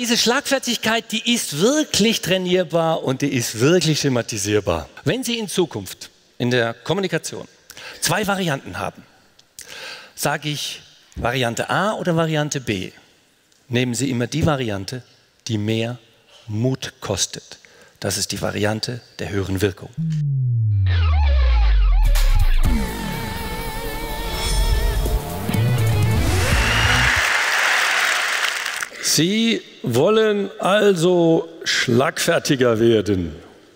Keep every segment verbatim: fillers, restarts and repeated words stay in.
Diese Schlagfertigkeit, die ist wirklich trainierbar und die ist wirklich schematisierbar. Wenn Sie in Zukunft in der Kommunikation zwei Varianten haben, sage ich Variante A oder Variante B, nehmen Sie immer die Variante, die mehr Mut kostet. Das ist die Variante der höheren Wirkung. Sie wollen also schlagfertiger werden.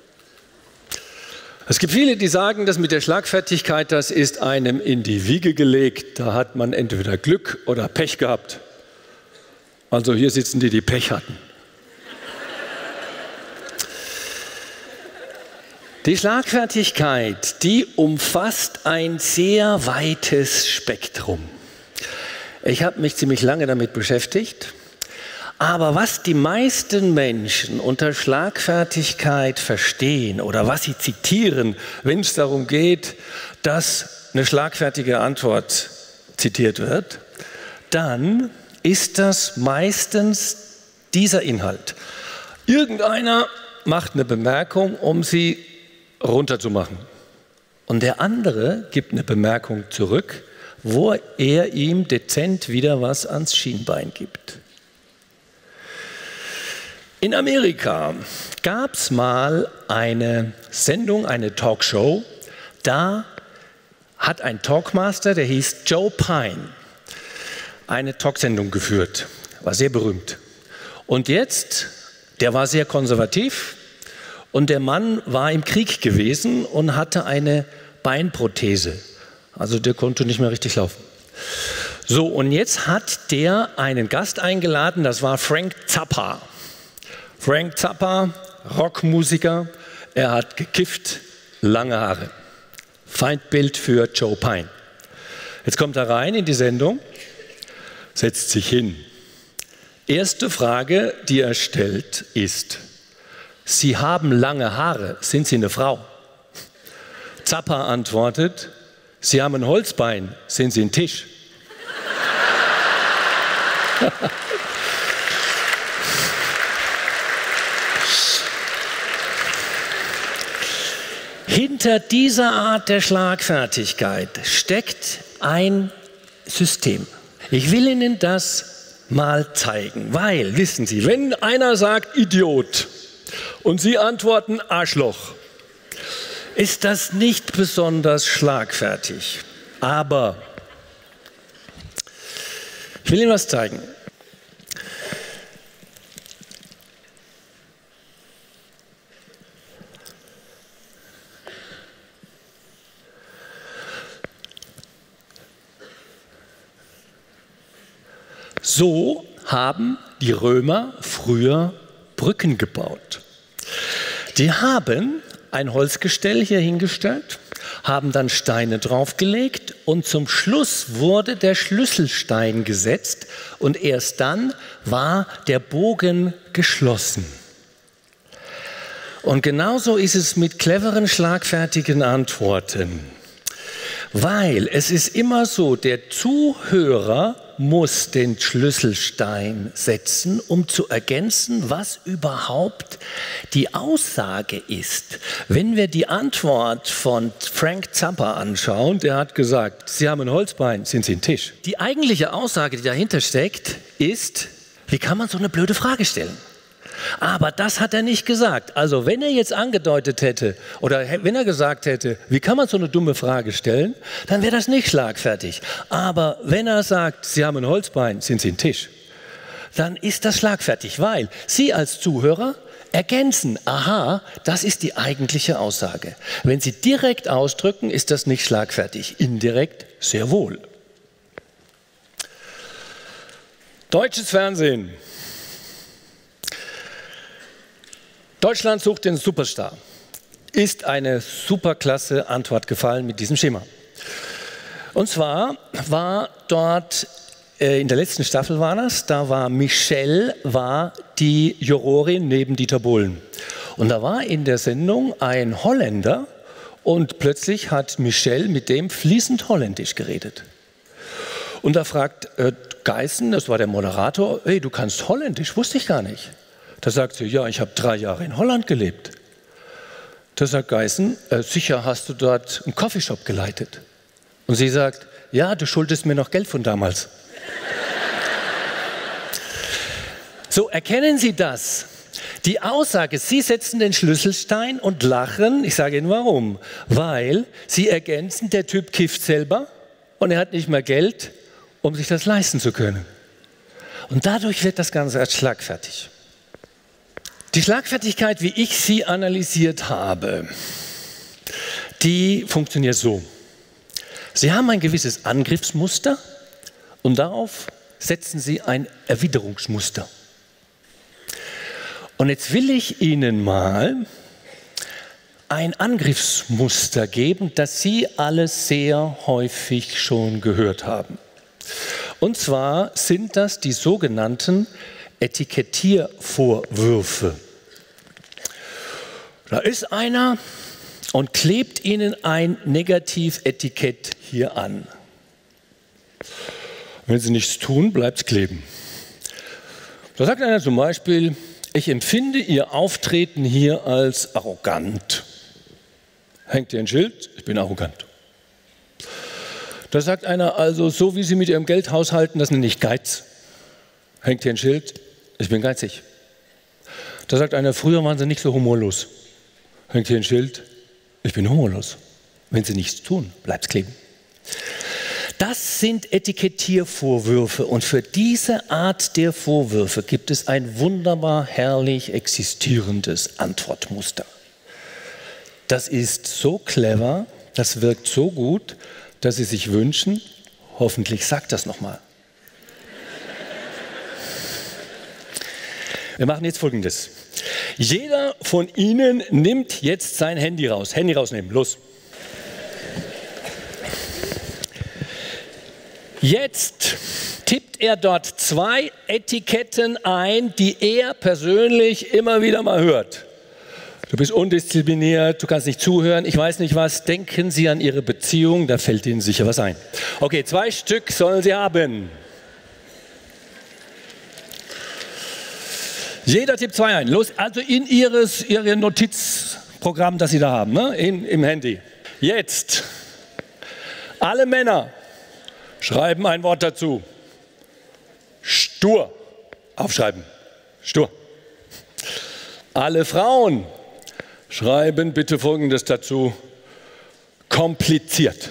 Es gibt viele, die sagen, dass mit der Schlagfertigkeit, das ist einem in die Wiege gelegt. Da hat man entweder Glück oder Pech gehabt. Also hier sitzen die, die Pech hatten. Die Schlagfertigkeit, die umfasst ein sehr weites Spektrum. Ich habe mich ziemlich lange damit beschäftigt. Aber was die meisten Menschen unter Schlagfertigkeit verstehen oder was sie zitieren, wenn es darum geht, dass eine schlagfertige Antwort zitiert wird, dann ist das meistens dieser Inhalt. Irgendeiner macht eine Bemerkung, um sie runterzumachen. Und der andere gibt eine Bemerkung zurück, wo er ihm dezent wieder was ans Schienbein gibt. In Amerika gab es mal eine Sendung, eine Talkshow. Da hat ein Talkmaster, der hieß Joe Pyne, eine Talksendung geführt. War sehr berühmt. Und jetzt, der war sehr konservativ und der Mann war im Krieg gewesen und hatte eine Beinprothese. Also der konnte nicht mehr richtig laufen. So, und jetzt hat der einen Gast eingeladen, das war Frank Zappa. Frank Zappa, Rockmusiker, er hat gekifft, lange Haare. Feindbild für Joe Pyne. Jetzt kommt er rein in die Sendung, setzt sich hin. Erste Frage, die er stellt, ist: Sie haben lange Haare, sind Sie eine Frau? Zappa antwortet: Sie haben ein Holzbein, sind Sie ein Tisch? Hinter dieser Art der Schlagfertigkeit steckt ein System. Ich will Ihnen das mal zeigen, weil, wissen Sie, wenn einer sagt Idiot und Sie antworten Arschloch, ist das nicht besonders schlagfertig. Aber ich will Ihnen was zeigen. So haben die Römer früher Brücken gebaut. Die haben ein Holzgestell hier hingestellt, haben dann Steine draufgelegt und zum Schluss wurde der Schlüsselstein gesetzt und erst dann war der Bogen geschlossen. Und genauso ist es mit cleveren, schlagfertigen Antworten. Weil es ist immer so, der Zuhörer muss den Schlüsselstein setzen, um zu ergänzen, was überhaupt die Aussage ist. Wenn wir die Antwort von Frank Zappa anschauen, der hat gesagt, Sie haben ein Holzbein, sind Sie ein Tisch? Die eigentliche Aussage, die dahinter steckt, ist, wie kann man so eine blöde Frage stellen? Aber das hat er nicht gesagt. Also wenn er jetzt angedeutet hätte oder wenn er gesagt hätte, wie kann man so eine dumme Frage stellen, dann wäre das nicht schlagfertig. Aber wenn er sagt, Sie haben ein Holzbein, sind Sie ein Tisch, dann ist das schlagfertig, weil Sie als Zuhörer ergänzen, aha, das ist die eigentliche Aussage. Wenn Sie direkt ausdrücken, ist das nicht schlagfertig, indirekt sehr wohl. Deutsches Fernsehen. Deutschland sucht den Superstar. Ist eine superklasse Antwort gefallen mit diesem Schema. Und zwar war dort, äh, in der letzten Staffel war das, da war Michelle, war die Jurorin neben Dieter Bohlen. Und da war in der Sendung ein Holländer und plötzlich hat Michelle mit dem fließend Holländisch geredet. Und da fragt äh, Geißen, das war der Moderator, hey, du kannst Holländisch, wusste ich gar nicht. Da sagt sie, ja, ich habe drei Jahre in Holland gelebt. Da sagt Geißen, äh, sicher hast du dort einen Coffeeshop geleitet. Und sie sagt, ja, du schuldest mir noch Geld von damals. So, erkennen Sie das? Die Aussage, Sie setzen den Schlüsselstein und lachen, ich sage Ihnen warum. Weil Sie ergänzen, der Typ kifft selber und er hat nicht mehr Geld, um sich das leisten zu können. Und dadurch wird das Ganze als schlagfertig. Die Schlagfertigkeit, wie ich sie analysiert habe, die funktioniert so. Sie haben ein gewisses Angriffsmuster und darauf setzen Sie ein Erwiderungsmuster. Und jetzt will ich Ihnen mal ein Angriffsmuster geben, das Sie alle sehr häufig schon gehört haben. Und zwar sind das die sogenannten Etikettiervorwürfe. Da ist einer und klebt Ihnen ein Negativetikett hier an. Wenn Sie nichts tun, bleibt es kleben. Da sagt einer zum Beispiel, ich empfinde Ihr Auftreten hier als arrogant. Hängt hier ein Schild, ich bin arrogant. Da sagt einer also, so wie Sie mit Ihrem Geld haushalten, das nenne ich Geiz. Hängt hier ein Schild, ich bin geizig. Da sagt einer, früher waren Sie nicht so humorlos. Hängt hier ein Schild, ich bin humorlos. Wenn Sie nichts tun, bleibt es kleben. Das sind Etikettiervorwürfe und für diese Art der Vorwürfe gibt es ein wunderbar herrlich existierendes Antwortmuster. Das ist so clever, das wirkt so gut, dass Sie sich wünschen, hoffentlich sagt das nochmal. Wir machen jetzt Folgendes. Jeder von Ihnen nimmt jetzt sein Handy raus. Handy rausnehmen, los. Jetzt tippt er dort zwei Etiketten ein, die er persönlich immer wieder mal hört. Du bist undiszipliniert, du kannst nicht zuhören, ich weiß nicht was. Denken Sie an Ihre Beziehung, da fällt Ihnen sicher was ein. Okay, zwei Stück sollen Sie haben. Jeder tippt zwei ein. Los, also in Ihres, Ihr Notizprogramm, das Sie da haben, ne? in, im Handy. Jetzt, alle Männer schreiben ein Wort dazu. Stur. Aufschreiben. Stur. Alle Frauen schreiben bitte Folgendes dazu. Kompliziert.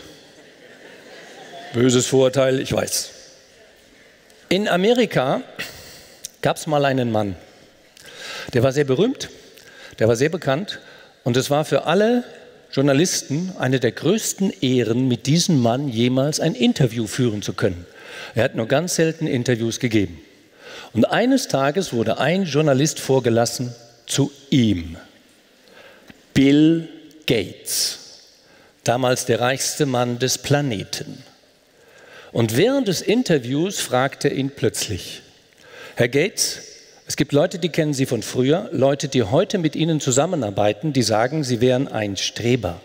Böses Vorurteil, ich weiß. In Amerika gab es mal einen Mann. Der war sehr berühmt, der war sehr bekannt und es war für alle Journalisten eine der größten Ehren, mit diesem Mann jemals ein Interview führen zu können. Er hat nur ganz selten Interviews gegeben. Und eines Tages wurde ein Journalist vorgelassen zu ihm. Bill Gates, damals der reichste Mann des Planeten. Und während des Interviews fragte er ihn plötzlich, Herr Gates, es gibt Leute, die kennen Sie von früher, Leute, die heute mit Ihnen zusammenarbeiten, die sagen, Sie wären ein Streber.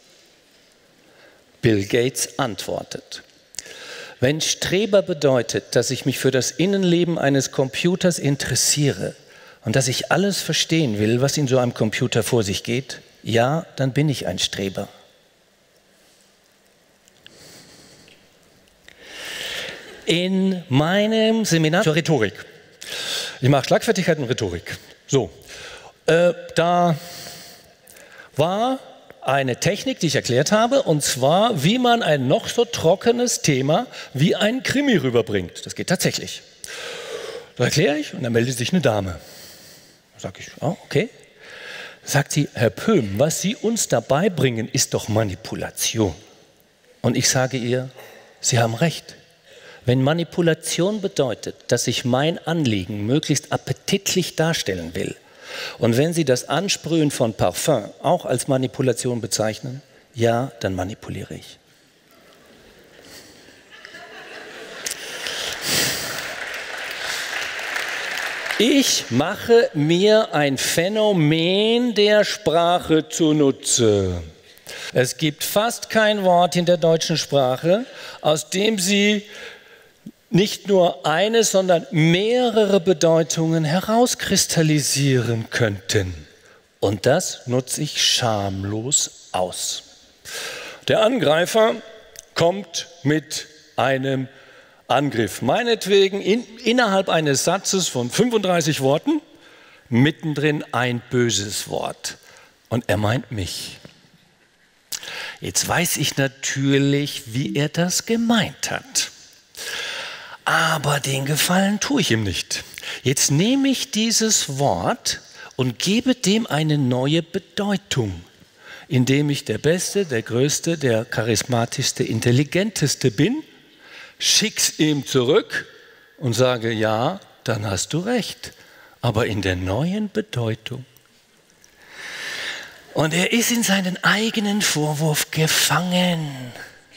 Bill Gates antwortet, wenn Streber bedeutet, dass ich mich für das Innenleben eines Computers interessiere und dass ich alles verstehen will, was in so einem Computer vor sich geht, ja, dann bin ich ein Streber. In meinem Seminar zur Rhetorik, ich mache Schlagfertigkeit und Rhetorik, so, äh, da war eine Technik, die ich erklärt habe, und zwar, wie man ein noch so trockenes Thema wie ein Krimi rüberbringt. Das geht tatsächlich. Da erkläre ich und dann meldet sich eine Dame. Da sage ich, oh, okay. Sagt sie, Herr Pöhm, was Sie uns dabei bringen, ist doch Manipulation. Und ich sage ihr, Sie haben recht. Wenn Manipulation bedeutet, dass ich mein Anliegen möglichst appetitlich darstellen will, und wenn Sie das Ansprühen von Parfum auch als Manipulation bezeichnen, ja, dann manipuliere ich. Ich mache mir ein Phänomen der Sprache zunutze. Es gibt fast kein Wort in der deutschen Sprache, aus dem Sie nicht nur eine, sondern mehrere Bedeutungen herauskristallisieren könnten. Und das nutze ich schamlos aus. Der Angreifer kommt mit einem Angriff, meinetwegen in, innerhalb eines Satzes von fünfunddreißig Worten, mittendrin ein böses Wort. Und er meint mich. Jetzt weiß ich natürlich, wie er das gemeint hat. Aber den Gefallen tue ich ihm nicht. Jetzt nehme ich dieses Wort und gebe dem eine neue Bedeutung, indem ich der Beste, der Größte, der Charismatischste, Intelligenteste bin, schick's ihm zurück und sage, ja, dann hast du recht, aber in der neuen Bedeutung. Und er ist in seinen eigenen Vorwurf gefangen.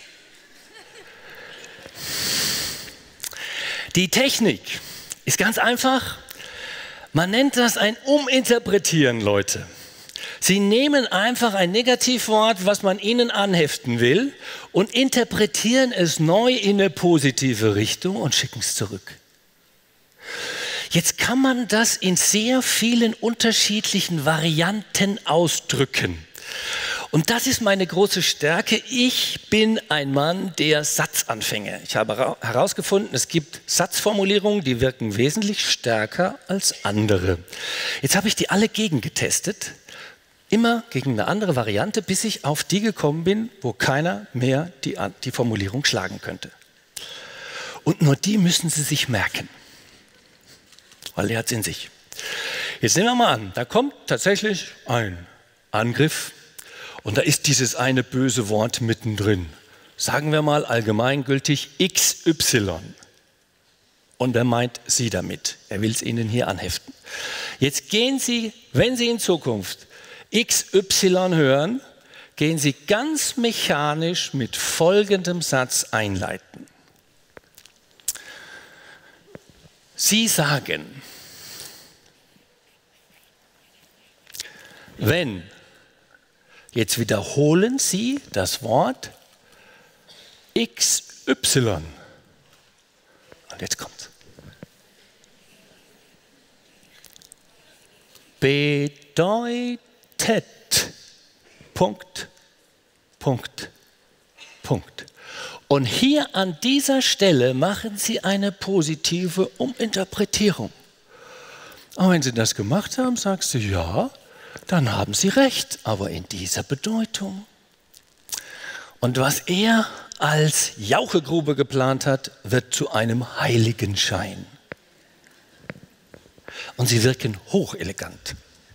Die Technik ist ganz einfach. Man nennt das ein Uminterpretieren, Leute. Sie nehmen einfach ein Negativwort, was man ihnen anheften will, und interpretieren es neu in eine positive Richtung und schicken es zurück. Jetzt kann man das in sehr vielen unterschiedlichen Varianten ausdrücken. Und das ist meine große Stärke. Ich bin ein Mann der Satzanfänge. Ich habe herausgefunden, es gibt Satzformulierungen, die wirken wesentlich stärker als andere. Jetzt habe ich die alle gegengetestet, immer gegen eine andere Variante, bis ich auf die gekommen bin, wo keiner mehr die, die Formulierung schlagen könnte. Und nur die müssen Sie sich merken, weil er hat es in sich. Jetzt nehmen wir mal an, da kommt tatsächlich ein Angriff. Und da ist dieses eine böse Wort mittendrin. Sagen wir mal allgemeingültig X Y. Und er meint Sie damit. Er will es Ihnen hier anheften. Jetzt gehen Sie, wenn Sie in Zukunft X Y hören, gehen Sie ganz mechanisch mit folgendem Satz einleiten. Sie sagen, wenn, jetzt wiederholen Sie das Wort X Y. Und jetzt kommt's. Bedeutet. Punkt, Punkt, Punkt. Und hier an dieser Stelle machen Sie eine positive Uminterpretierung. Und wenn Sie das gemacht haben, sagst du, ja, dann haben Sie recht, aber in dieser Bedeutung. Und was er als Jauchegrube geplant hat, wird zu einem Heiligenschein. Und sie wirken hochelegant.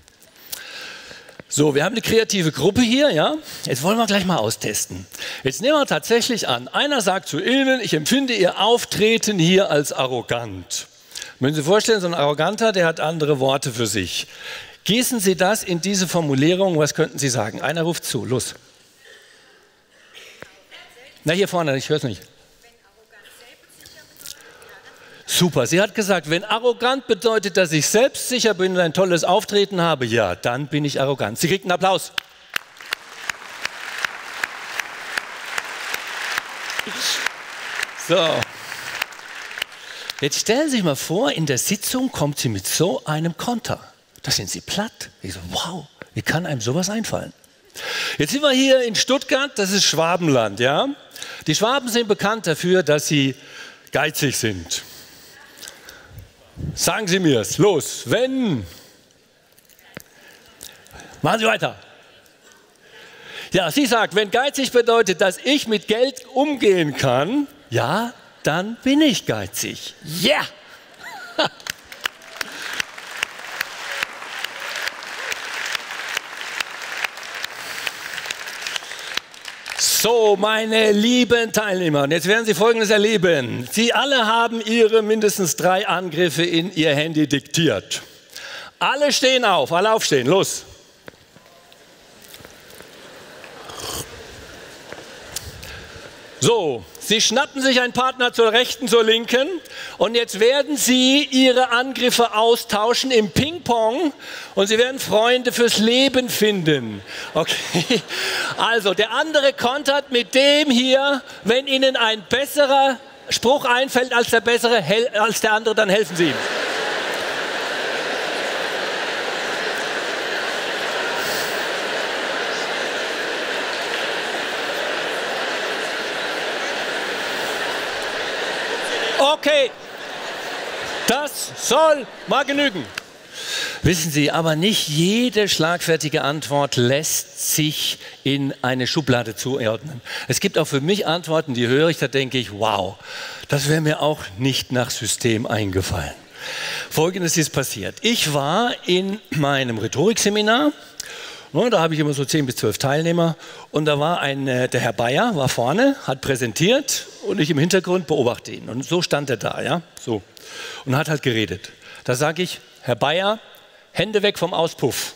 So, wir haben eine kreative Gruppe hier, ja? Jetzt wollen wir gleich mal austesten. Jetzt nehmen wir tatsächlich an, einer sagt zu Ihnen, ich empfinde Ihr Auftreten hier als arrogant. Müssen Sie sich vorstellen, so ein Arroganter, der hat andere Worte für sich. Gießen Sie das in diese Formulierung, was könnten Sie sagen? Einer ruft zu, los. Na, hier vorne, ich höre es nicht. Super, sie hat gesagt, wenn arrogant bedeutet, dass ich selbstsicher bin und ein tolles Auftreten habe, ja, dann bin ich arrogant. Sie kriegt einen Applaus. So. Jetzt stellen Sie sich mal vor, in der Sitzung kommt sie mit so einem Konter. Da sind Sie platt. Ich so, wow, wie kann einem sowas einfallen? Jetzt sind wir hier in Stuttgart, das ist Schwabenland, ja? Die Schwaben sind bekannt dafür, dass sie geizig sind. Sagen Sie mir es, los, wenn... Machen Sie weiter. Ja, sie sagt, wenn geizig bedeutet, dass ich mit Geld umgehen kann, ja, dann bin ich geizig. Ja! Yeah. So, meine lieben Teilnehmer, und jetzt werden Sie Folgendes erleben. Sie alle haben Ihre mindestens drei Angriffe in Ihr Handy diktiert. Alle stehen auf, alle aufstehen, los. So, Sie schnappen sich einen Partner zur Rechten, zur Linken und jetzt werden Sie Ihre Angriffe austauschen im Ping-Pong und Sie werden Freunde fürs Leben finden. Okay, also der andere kontert mit dem hier, wenn Ihnen ein besserer Spruch einfällt als der bessere als der andere, dann helfen Sie ihm. Okay, das soll mal genügen. Wissen Sie, aber nicht jede schlagfertige Antwort lässt sich in eine Schublade zuordnen. Es gibt auch für mich Antworten, die höre ich, da denke ich, wow, das wäre mir auch nicht nach System eingefallen. Folgendes ist passiert. Ich war in meinem Rhetorikseminar, da habe ich immer so zehn bis zwölf Teilnehmer, und da war ein, der Herr Bayer war vorne, hat präsentiert und ich im Hintergrund beobachte ihn. Und so stand er da, ja, so, und hat halt geredet. Da sage ich, Herr Bayer, Hände weg vom Auspuff.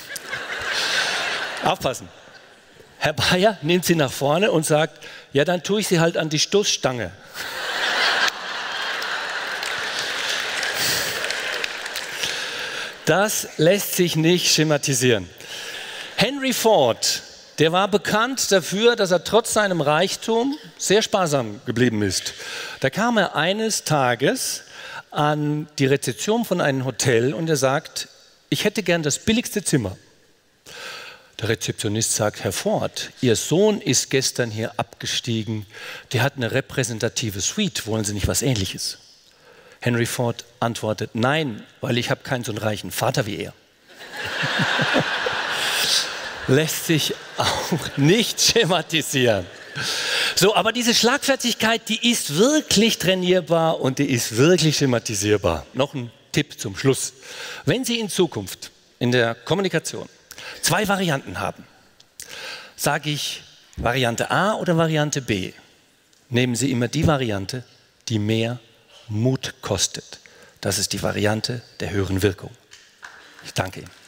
Aufpassen. Herr Bayer nimmt sie nach vorne und sagt, ja, dann tue ich sie halt an die Stoßstange. Das lässt sich nicht schematisieren. Henry Ford, der war bekannt dafür, dass er trotz seinem Reichtum sehr sparsam geblieben ist. Da kam er eines Tages an die Rezeption von einem Hotel und er sagt, ich hätte gern das billigste Zimmer. Der Rezeptionist sagt, Herr Ford, Ihr Sohn ist gestern hier abgestiegen, der hat eine repräsentative Suite, wollen Sie nicht was Ähnliches? Henry Ford antwortet, nein, weil ich habe keinen so einen reichen Vater wie er. Lässt sich auch nicht schematisieren. So, aber diese Schlagfertigkeit, die ist wirklich trainierbar und die ist wirklich schematisierbar. Noch ein Tipp zum Schluss. Wenn Sie in Zukunft in der Kommunikation zwei Varianten haben, sage ich Variante A oder Variante B, nehmen Sie immer die Variante, die mehr Mut kostet. Das ist die Variante der höheren Wirkung. Ich danke Ihnen.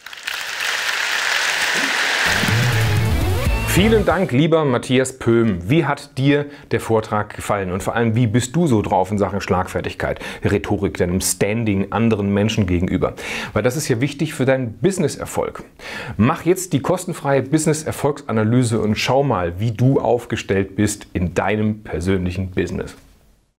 Vielen Dank, lieber Matthias Pöhm. Wie hat dir der Vortrag gefallen und vor allem, wie bist du so drauf in Sachen Schlagfertigkeit, Rhetorik, deinem Standing anderen Menschen gegenüber? Weil das ist ja wichtig für deinen Business-Erfolg. Mach jetzt die kostenfreie Business-Erfolgsanalyse und schau mal, wie du aufgestellt bist in deinem persönlichen Business.